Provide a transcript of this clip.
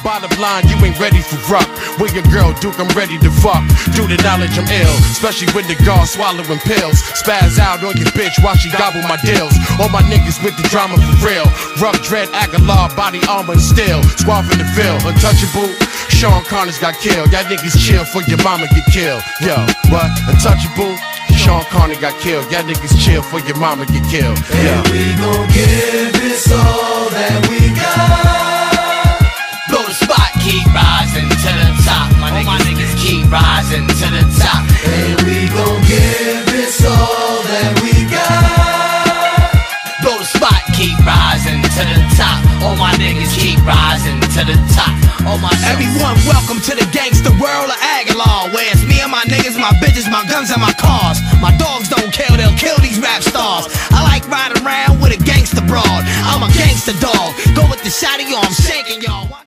bottom line, you ain't ready for rock. With your girl Duke, I'm ready to fuck. Due to knowledge, I'm ill, especially when the guard swallowing pills. Spaz out on your bitch while she gobble my deals. All my niggas with the drama for real. Rough dread, Aguilar, body armor and steel. Squad in the field, untouchable. Sean Connors got killed. Y'all niggas chill for your mama get killed. Yo, what? Untouchable? Sean Connor got killed. Y'all niggas chill for your mama get killed. Yo. And we gon' give this all that we got. Blow the spot, keep rising to the top. My niggas keep rising to the top. And we gon' give this all that we got. Blow the spot, keep rising to the top. All my niggas keep rising to the top. All my Everyone, welcome to the gangster world of Aguilar, where it's me and my niggas, my bitches, my guns, and my cars. My dogs don't kill, they'll kill these rap stars. I like riding around with a gangster broad. I'm a gangster dog. Go with the shotty, yo, I'm shaking y'all.